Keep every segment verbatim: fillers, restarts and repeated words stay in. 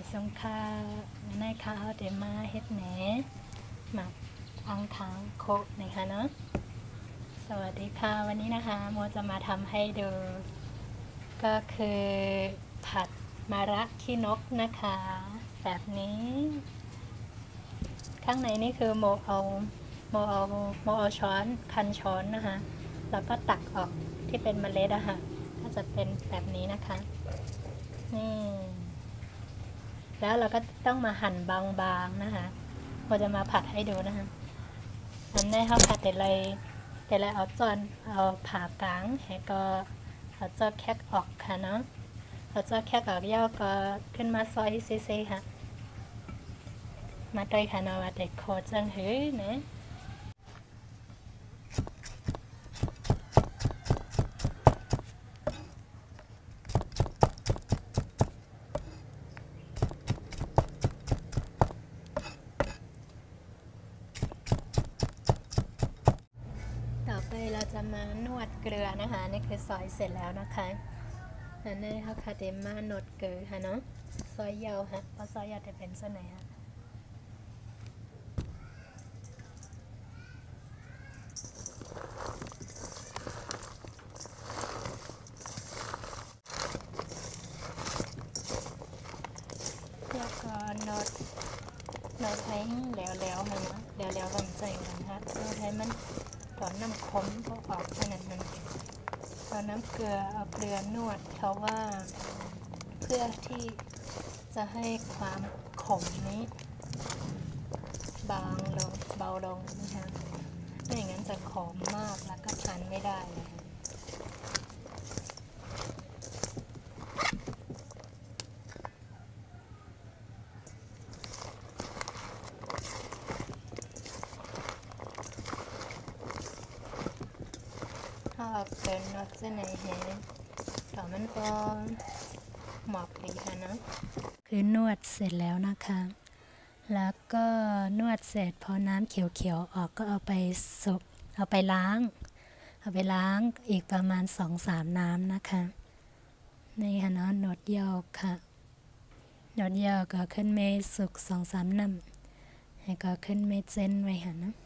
สงค่าในข้าวเดมาเฮ็ดแหนหมักอังคางโคนะคะเนาะสวัสดีค่ะวันนี้นะคะโมจะมาทำให้ดูก็คือผัดมะระขี้นกนะคะแบบนี้ข้างในนี่คือโมเอาโมเอาโมเอาช้อนคันช้อนนะคะแล้วก็ตักออกที่เป็นเมล็ดอะค่ะก็จะเป็นแบบนี้นะคะนี่แล้วเราก็ต้องมาหั่นบางๆนะคะโมจะมาผัดให้ดูนะคะอันนี้เขาผัดแต่เลยแต่เลยเอาจอนเอาผ่ากลางแล้วก็เอาจอแคกออกค่ะเนาะเอาจอแคกออกย่อก็ขึ้นมาซอยซีซีค่ะมาด้วยค่ะเนาะว่าแต่โคจังหื้อเนะต่อไปเราจะมานวดเกลือนะคะนี่คือซอยเสร็จแล้วนะคะอันนี้เขาคาเดมานวดเกลือค่ะเนาะซอยยาวค่ะเพราะซอยยาวจะเป็นส่วนไหนค่ะแล้วก็นวดนวดให้แล้วๆค่ะเนาะแล้วๆลำใจกันค่ะนวดให้มันตอนน้ำขมก็ออกขนาดนั้นตอนน้ำเกลือเอาเกลือนวดเพราะว่าเพื่อที่จะให้ความขมนี้บางลงเบาลงนะคะไม่อย่างนั้นจะขมมากแล้วก็ทานไม่ได้เลยถ้าเอาเกินนวดจะไหนแห้ต่อมันก็หมอกดีค่ะนะคือนวดเสร็จแล้วนะคะแล้วก็นวดเสร็จพอน้ำเขียวๆออกก็เอาไปสุกเอาไปล้างเอาไปล้างอีกประมาณ สองถึงสาม น้ำนะคะนี่ค่ะเนาะนวดยอกค่ะนวดยอกก็ขึ้นเมสุก สองถึงสาม น้ำให้ก็ขึ้นเมเจนไว้ค่ะนะ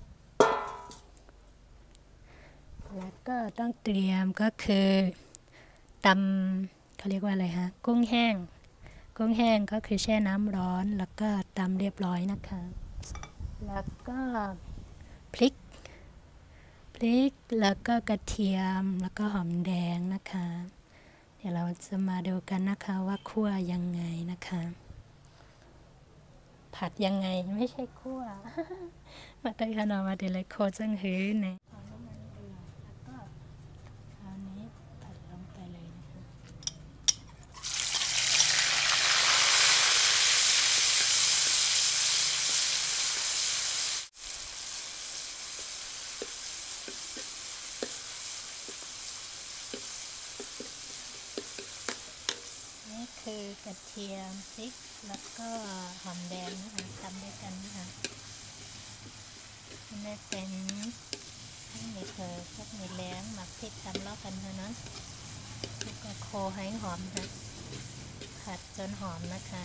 แล้วก็ต้องเตรียมก็คือตำเขาเรียกว่าอะไรฮะกุ้งแห้งกุ้งแห้งก็คือแช่น้ำร้อนแล้วก็ตำเรียบร้อยนะคะแล้วก็พริกพริกแล้วก็กระเทียมแล้วก็หอมแดงนะคะเดี๋ยวเราจะมาดูกันนะคะว่าคั่วยังไงนะคะผัดยังไงไม่ใช่คั่ว มาเตยขนมมาเดลยโคจังหื้อเนี่ยคือกระเทียมพริกแล้วก็หอมแดงนะคะทำด้วยกันนะคะนี่เป็นให้ในเธอพวกในแล้งหมักพริกตำล้อกันเท่านั้นแล้วก็โคให้หอมค่ะผัดจนหอมนะคะ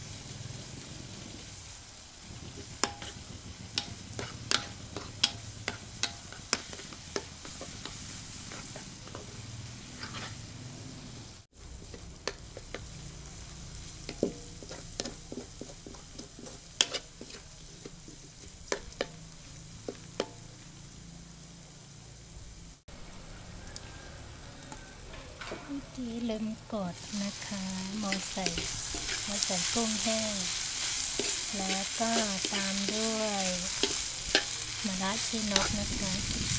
ที่ลืมกดนะคะโมใส่โมใส่กุ้งแห้งแล้วก็ตามด้วยมะระขี้นกนะคะ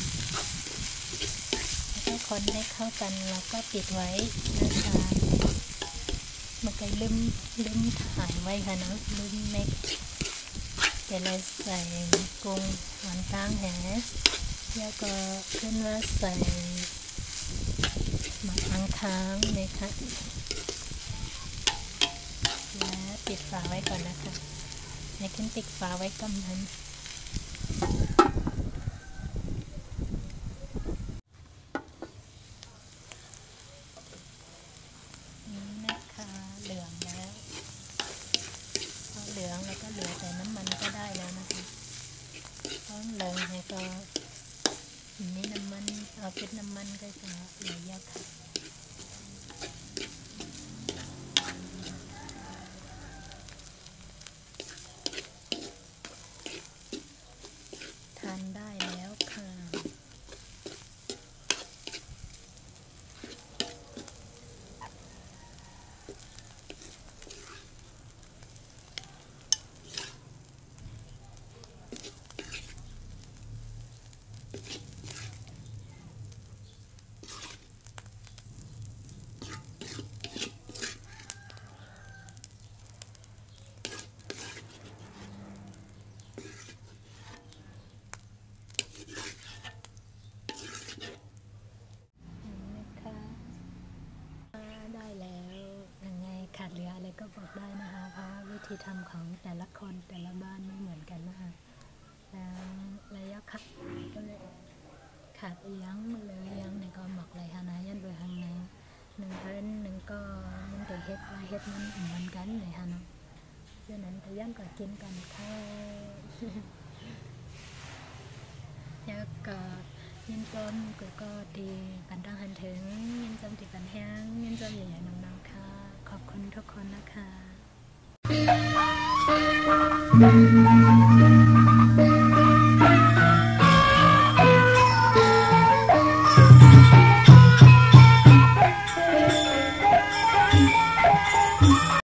แล้วก็คนให้เข้ากันแล้วก็ปิดไว้นะคะมันก็ลืมลืมถ่ายไว้ค่ะนะลืมเม็กเดี๋ยวเราใส่กุ้งหวานตั้งแหแล้วก็ขึ้นมาใส่หมักอังค้างนะคะและปิดฝาไว้ก่อนนะคะในขึ้นปิดฝาไว้กำนั้นนี่นะคะเหลืองแล้วแล้วก็เหลือแต่น้ำมันก็ได้แล้วนะคะพร้อมลงให้ก็นี่น้ำมันเอาเป็นน้ำมันก็จะเหลือเยอะค่ะทานได้แล้วค่ะได้แล้วยังไงขาดเหลืออะไรก็บอกได้นะคะเพราะวิธีทำของแต่ละคนแต่ละบ้านไม่เหมือนกันนะคะแล้วระยะขัดก็เลยขาดยังเลยยังในก็หมักเลยฮะนะยันโดยทางในหนึ่งเพิ่นหนึ่งก็มันแต่เฮ็ดลายเฮ็ดมันเหมือนกันเลยฮะเนาะฉะนั้นแต่ยันก็กินกันค่ะแล้วก็ยินจมก็ก็ดีปันดังหันถึงยินจมติปันแห้งยินจมใหญ่ๆน้องๆค่ะขอบคุณทุกคนนะคะ